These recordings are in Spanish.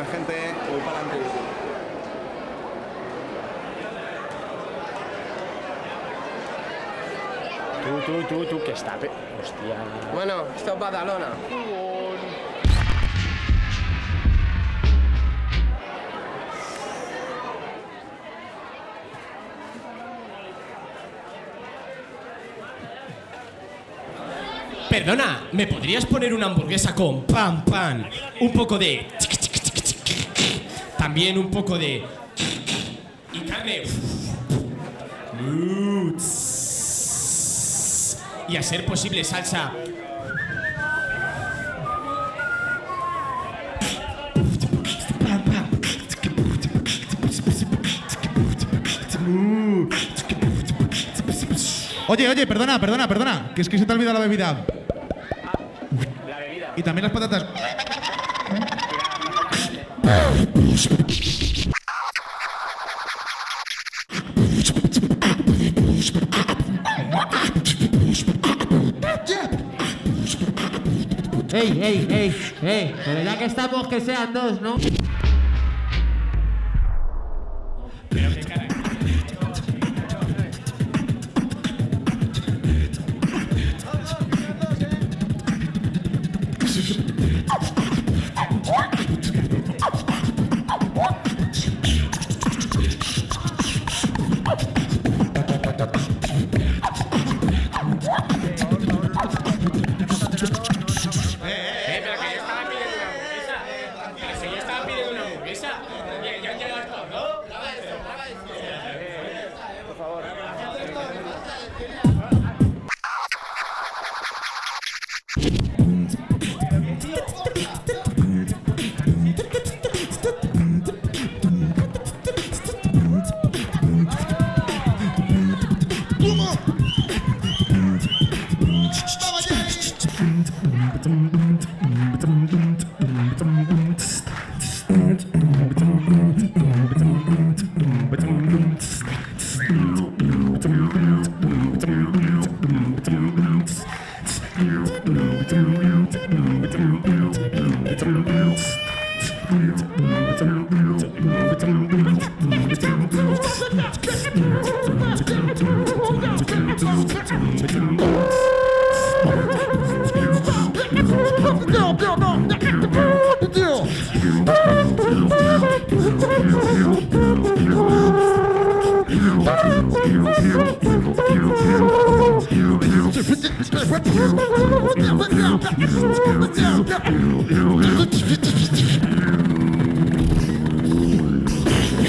gente, voy para adelante. Tú, que está... Hostia... Bueno, esto es Badalona. Perdona, ¿me podrías poner una hamburguesa con pan, un poco de... también un poco de... y carne... y a ser posible salsa... Oye, perdona, que es que se te ha olvidado la bebida. La bebida. Y también las patatas. ¡Ey! Pero ya que estamos, que sean dos, ¿no?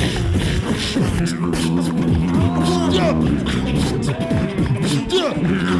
Yeah.